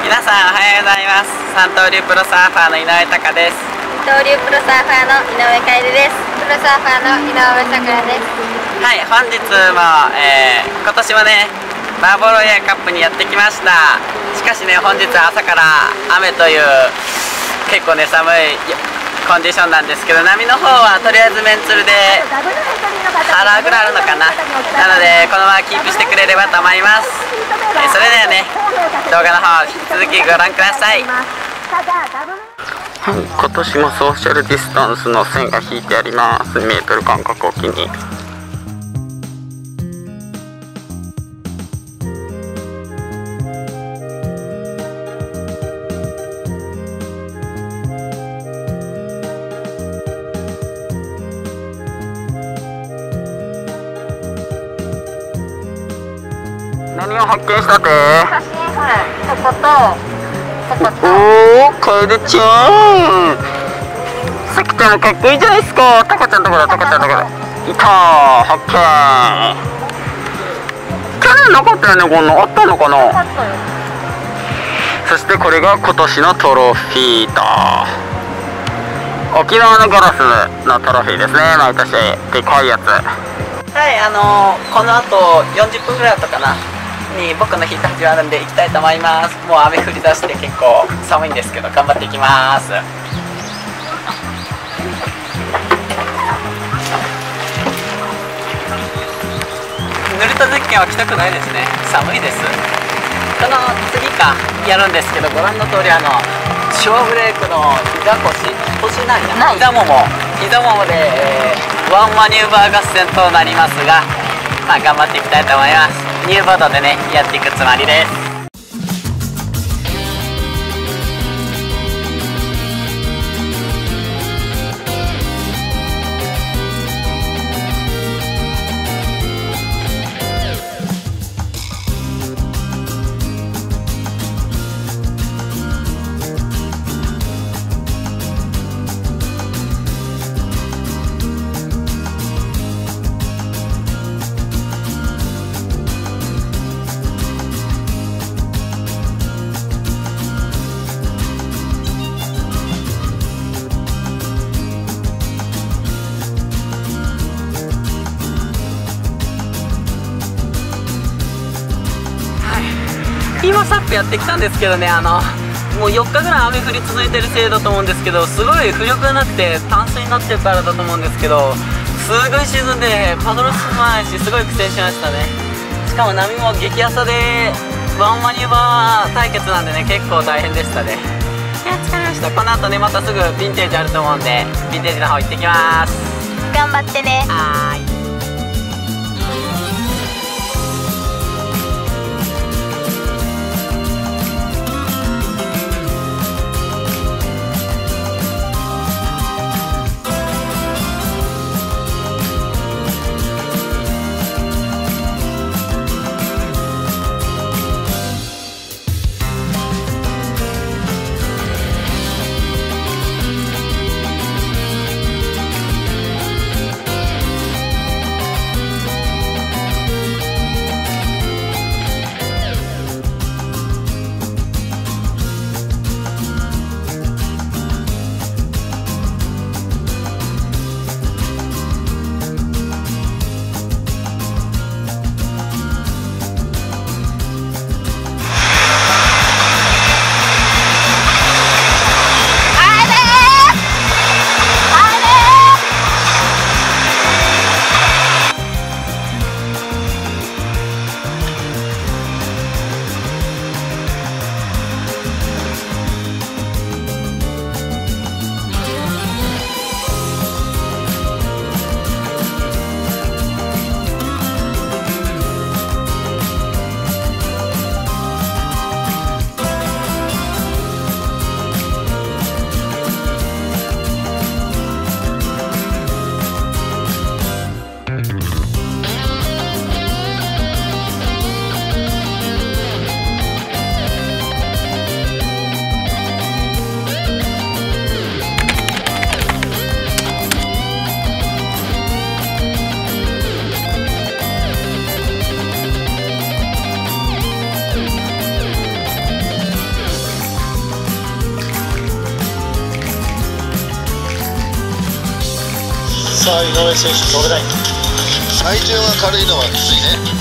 皆さんおはようございます。三刀流プロサーファーの井上隆です。 二刀流プロサーファーの井上楓です。プロサーファーの井上咲楽です。 はい、本日も、今年もねバーボロイヤーカップにやってきました。しかしね、本日は朝から雨という結構ね寒いコンディションなんですけど、波の方はとりあえずメンツルで腹ぐらいあるのかな。なのでこのままキープしてくれればと思います。それではね、動画の方引き続きご覧ください。はい、今年もソーシャルディスタンスの線が引いてあります。2メートル間隔おきに。何を発見したって？ 写真ほら、そこと。 おー、楓ちゃん。さきちゃんもかっこいいじゃないですか。タカちゃんのとこだ、タカちゃんのとこだ。いたー、発見。去年なかったよね、こんなあったのかな。そしてこれが今年のトロフィーと。沖縄のガラスのトロフィーですね、毎年でかいやつ。はい、この後40分ぐらいだったかなに僕のヒート始まるんで行きたいと思います。もう雨降り出して結構寒いんですけど頑張っていきます。濡れたゼッケンは着たくないですね、寒いです。この次かやるんですけど、ご覧の通りショーブレイクの膝腰ないな、膝ももで、ワンマニューバー合戦となりますが、まあ頑張っていきたいと思います。ニューボードでねやっていくつもりです。今サップやってきたんですけどね、もう4日ぐらい雨降り続いてるせいだと思うんですけど、すごい浮力がなくて淡水になってるからだと思うんですけど、すごい沈んでパドル進まないし、すごい苦戦しましたね。しかも波も激浅でワンマニューバー対決なんでね、結構大変でしたね。いや、疲れました。この後ねまたすぐヴィンテージあると思うんで、ヴィンテージの方行ってきます。 頑張ってね。 はーい。 さあ井上選手飛べない。体重が軽いのはきついね。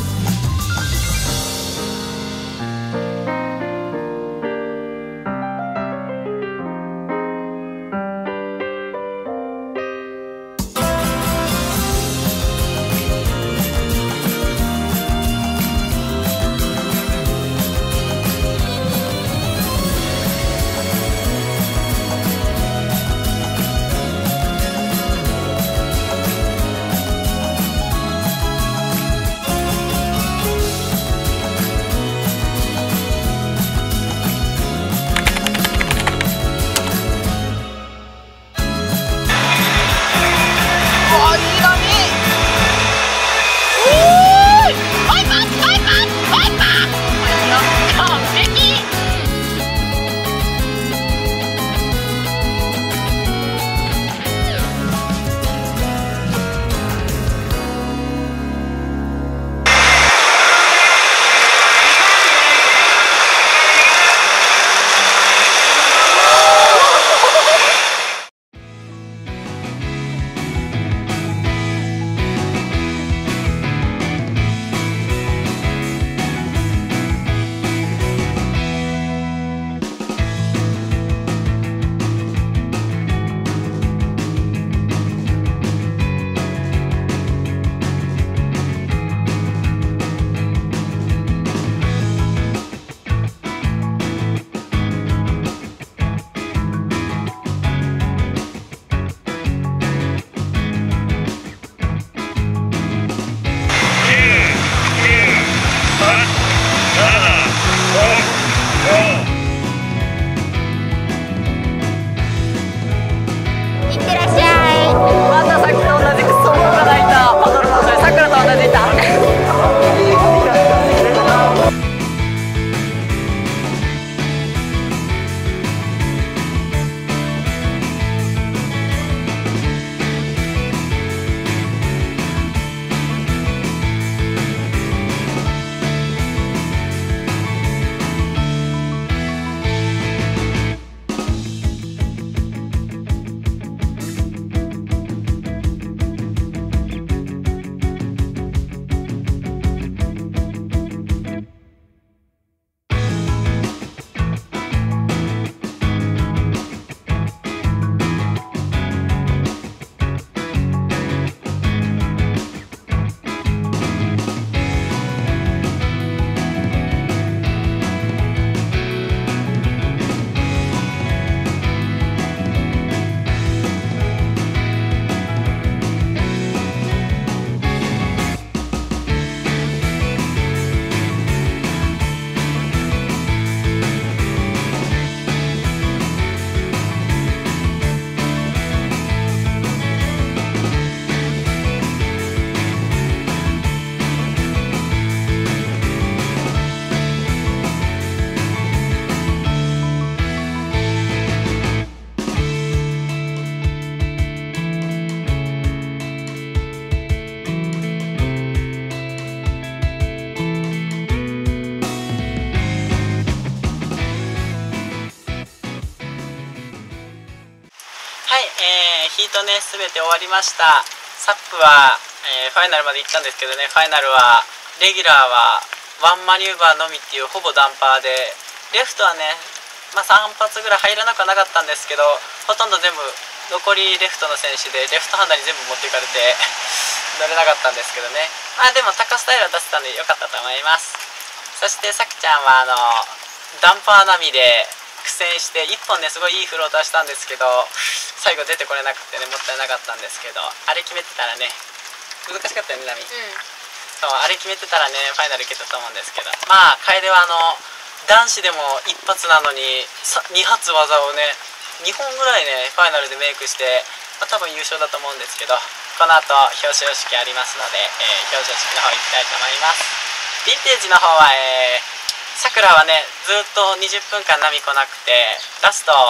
ヒートね全て終わりました。サップは、ファイナルまで行ったんですけどね、ファイナルはレギュラーはワンマニューバーのみっていうほぼダンパーで、レフトはね、3発ぐらい入らなくはなかったんですけど、ほとんど全部残りレフトの選手でレフトハンダに全部持っていかれて乗れなかったんですけどね。でもタカスタイルは出せたんで良かったと思います。そしてさきちゃんはダンパー並みで苦戦して1本ねすごいいいフローターしたんですけど、最後出てこれなくてねもったいなかったんですけど、あれ決めてたらね難しかったよねナミ、そうあれ決めてたらねファイナルいけたと思うんですけど、楓は男子でも一発なのに2発技をね2本ぐらいねファイナルでメイクして、多分優勝だと思うんですけど、この後表彰式ありますので、表彰式の方行きたいと思います。ヴィンテージの方はさくらはねずっと20分間ナミ来なくて、ラスト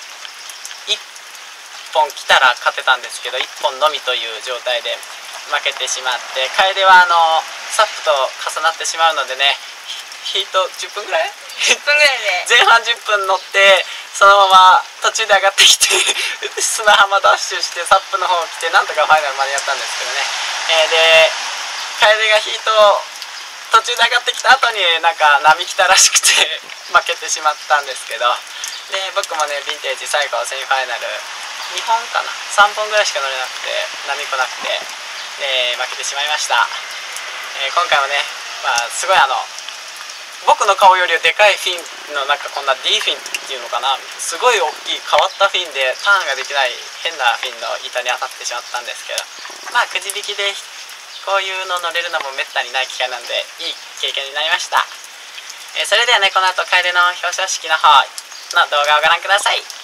1本来たら勝てたんですけど、1本のみという状態で負けてしまって、楓はサップと重なってしまうのでね、ヒート10分ぐらい 10分ぐらいで前半10分乗ってそのまま途中で上がってきて砂浜ダッシュしてサップの方来てなんとかファイナルまでやったんですけどね、で楓がヒート途中で上がってきた後になんか波来たらしくて負けてしまったんですけど、で僕もねヴィンテージ最後セミファイナル2本かな3本ぐらいしか乗れなくて波来なくて、負けてしまいました。今回もね、すごい僕の顔よりでかいフィンのなんかこんな D フィンっていうのかな、すごい大きい変わったフィンでターンができない変なフィンの板に当たってしまったんですけど、くじ引きでこういうの乗れるのもめったにない機会なんでいい経験になりました。それではね、この後楓の表彰式の方の動画をご覧ください。